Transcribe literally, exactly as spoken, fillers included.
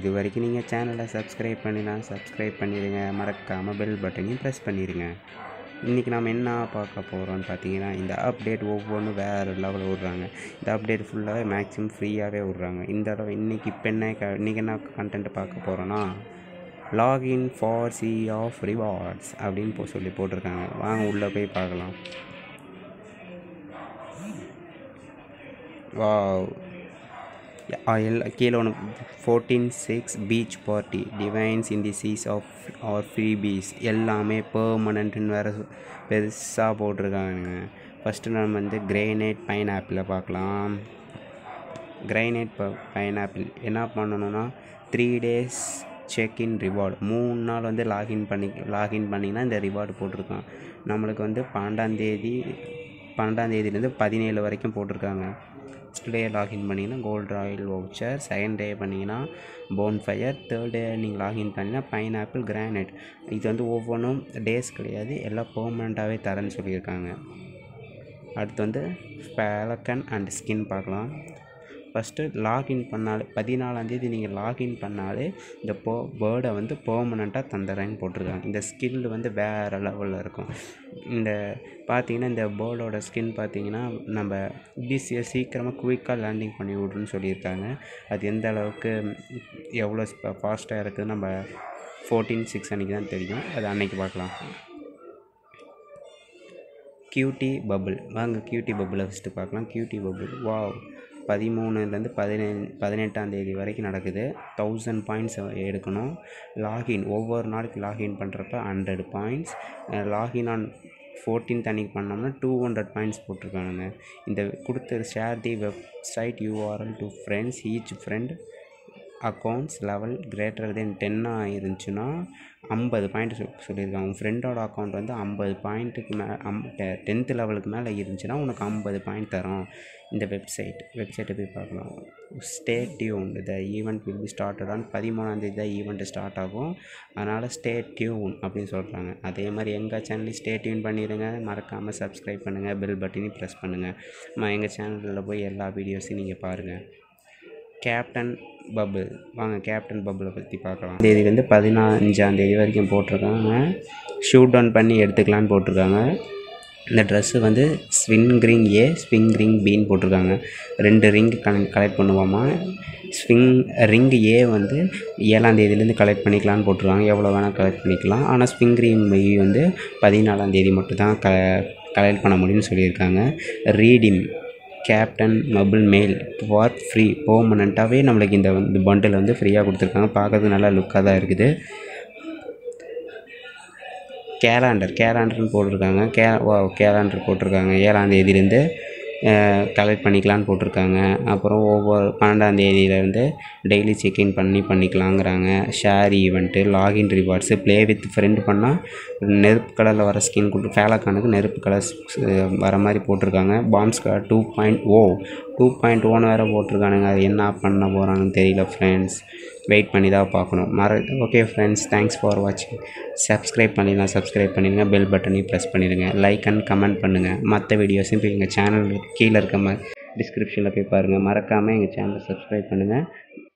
இது வரைக்கும் நீங்கள் சேனலை சப்ஸ்கிரைப் பண்ணினா சப்ஸ்கிரைப் பண்ணிடுங்க, மறக்காமல் பெல் பட்டனையும் ப்ரெஸ் பண்ணிடுங்க. இன்றைக்கி நம்ம என்ன பார்க்க போகிறோம்னு பார்த்தீங்கன்னா, இந்த அப்டேட் ஒவ்வொன்றும் வேறு லெவலில் விட்றாங்க. இந்த அப்டேட் ஃபுல்லாகவே மேக்ஸிமம் ஃப்ரீயாகவே விட்றாங்க. இந்த தடவை இன்றைக்கி இப்போ என்ன க இன்றைக்கி என்ன கண்டென்ட் பார்க்க போகிறோன்னா, login for sea of rewards அப்படின்னு போ சொல்லி போட்டிருக்காங்க. வாங்க உள்ளே போய் பார்க்கலாம். வா எல்லா கீழே ஒன்று fourteen six beach party divines in the seas of our freebies எல்லாமே பெர்மனண்ட்டுன்னு வேறு பெருசாக போட்டிருக்காங்க. ஃபஸ்ட்டு நம்ம வந்து கிரேனைட் பைனாப்பிளை பார்க்கலாம். கிரைனைட் ப பைனாப்பிள் என்ன பண்ணணுன்னா, த்ரீ டேஸ் செக்இன் ரிவார்டு, மூணு நாள் வந்து லாகின் பண்ணி லாகின் பண்ணிங்கன்னா இந்த ரிவார்டு போட்டிருக்கான். நம்மளுக்கு வந்து பன்னெண்டாந்தேதி பன்னெண்டாந்தேதிலேருந்து பதினேழு வரைக்கும் போட்டிருக்காங்க. ஃபஸ்ட் டே லாகின் பண்ணிங்கன்னா gold royal voucher, second day பண்ணிங்கன்னா போன் ஃபயர், தேர்ட் டே நீங்கள் லாகின் பண்ணிங்கன்னா பைனாப்பிள் கிரானைட். இது வந்து ஒவ்வொன்றும் டேஸ் கிடையாது, எல்லாம் பெர்மனண்ட்டாகவே தரேன்னு சொல்லியிருக்காங்க. அடுத்து வந்து பேலக்கன் அண்ட் ஸ்கின் பார்க்கலாம். ஃபஸ்ட்டு லாகின் பண்ணாலே பதினாலாந்தேதி நீங்கள் லாகின் பண்ணாலே இந்த போ பேர்டை வந்து பெர்மனண்ட்டாக தந்துடுறேன்னு போட்டிருக்காங்க. இந்த ஸ்கில் வந்து வேறு லெவலில் இருக்கும். இந்த பார்த்திங்கன்னா இந்த பேர்டோட ஸ்கின் பார்த்திங்கன்னா நம்ம ஈஸியாக சீக்கிரமாக குயிக்காக லேண்டிங் பண்ணி விட்ருன்னு சொல்லியிருக்காங்க. அது எந்த அளவுக்கு எவ்வளோ ஃபாஸ்ட்டாக இருக்குது நம்ம ஃபோர்டீன் சிக்ஸ் அன்றைக்கி தான் தெரியும். அது அன்றைக்கி பார்க்கலாம். கியூட்டி பபுள், வாங்க கியூட்டி பபுளை ஃபஸ்ட்டு பார்க்கலாம். கியூட்டி பபுள் வாவ், பதிமூணுலேருந்து பதினே பதினெட்டாந்தேதி வரைக்கும் நடக்குது. தௌசண்ட் பாயிண்ட்ஸ் எடுக்கணும். லாகின் ஒவ்வொரு நாளைக்கு லாகின் பண்ணுறப்ப hundred points, login on fourteenth அன்றைக்கி பண்ணோம்னா டூ ஹண்ட்ரட் பாயிண்ட்ஸ் போட்டிருக்கானுங்க. இந்த கொடுத்த share the website URL to friends, each friend accounts level greater than டென்னாக இருந்துச்சுன்னா ஐம்பது பாயிண்ட் சொ சொல்லியிருக்காங்க. உங்கள் ஃப்ரெண்டோட அக்கௌண்ட் வந்து ஐம்பது பாயிண்ட்டுக்கு மே அம் டென்த்து லெவலுக்கு மேலே இருந்துச்சுன்னா உனக்கு ஐம்பது பாயிண்ட் தரோம். இந்த வெப்சைட் வெப்சைட்டை போய் பார்க்கலாம். Stay tuned, the event will be started on பதிமூணாந்தேதி தான் ஈவெண்ட்டு ஸ்டார்ட் ஆகும். அதனால் ஸ்டே டியூன் அப்படின்னு சொல்கிறாங்க. அதே மாதிரி எங்கள் சேனலையும் ஸ்டே டியூன் பண்ணிடுங்க, மறக்காமல் சப்ஸ்கிரைப் பண்ணுங்கள், பெல் பட்டனையும் ப்ரெஸ் பண்ணுங்கள். நம்ம எங்கள் சேனலில் போய் எல்லா வீடியோஸையும் நீங்கள் பாருங்கள். கேப்டன் பபுள், வாங்க கேப்டன் பபுளை பற்றி பார்க்கலாம். தேதி வந்து பதினஞ்சாந்தேதி வரைக்கும் போட்டிருக்காங்க. ஷூட் டவுன் பண்ணி எடுத்துக்கலான்னு போட்டிருக்காங்க. இந்த ட்ரெஸ்ஸு வந்து ஸ்விங் ரிங் ஏ, ஸ்விங் ரிங் பின்னு போட்டிருக்காங்க. ரெண்டு ரிங் கலெக்ட் கலெக்ட் பண்ணுவோமா. ஸ்விங் ரிங் ஏ வந்து ஏழாந்தேதியிலேருந்து கலெக்ட் பண்ணிக்கலான்னு போட்டிருக்காங்க. எவ்வளோ வேணால் கலெக்ட் பண்ணிக்கலாம். ஆனால் ஸ்விங் ரிங் பி வந்து பதினாலாந்தேதி மட்டும் தான் க கலெக்ட் பண்ண முடியும்னு சொல்லியிருக்காங்க. ரீடிம் கேப்டன் பபுள் மேல் ஃபார் ஃப்ரீ, பெர்மனண்ட்டாகவே நம்மளுக்கு இந்த வந்து பண்டில் வந்து ஃப்ரீயாக கொடுத்துருக்காங்க. பார்க்கறதுக்கு நல்லா லுக்காக தான் இருக்குது. கேலண்டர் கேலண்டர்னு போட்டிருக்காங்க. கே வா கேலண்டர் போட்டிருக்காங்க. ஏழாந்தேதியிலேருந்து கலெக்ட் பண்ணிக்கலான்னு போட்டிருக்காங்க. அப்புறம் ஒவ்வொரு பன்னெண்டாந்தேதியிலேருந்து டெய்லி செக்இன் பண்ணி பண்ணிக்கலாங்கிறாங்க. Share event, login rewards, play with friend பண்ணால் நெருப்பு கலரில் வர ஸ்கின் கொடுத்து ஃபேலக்கானுக்கு நெருப்பு கலர்ஸ் வர மாதிரி போட்டிருக்காங்க. பாம்ஸ்கா two point O two point ஓன்னு வேறு போட்டிருக்கானுங்க. அது என்ன பண்ண போகிறாங்கன்னு தெரியல ஃப்ரெண்ட்ஸ், வெயிட் பண்ணி தான் பார்க்கணும். மற ஓகே ஃப்ரெண்ட்ஸ், தேங்க்ஸ் ஃபார் வாட்சிங். சப்ஸ்கிரைப் பண்ணிடலாம், சப்ஸ்கிரைப் பண்ணிடுங்க, பெல் பட்டனையும் ப்ரெஸ் பண்ணிடுங்க, லைக் அண்ட் கமெண்ட் பண்ணுங்கள். மற்ற வீடியோஸும் போய் எங்கள் சேனல் கீழே இருக்க மாதிரி டிஸ்கிரிப்ஷனில் போய் பாருங்கள். மறக்காமல் எங்கள் சேனலை சப்ஸ்கிரைப் பண்ணுங்கள்.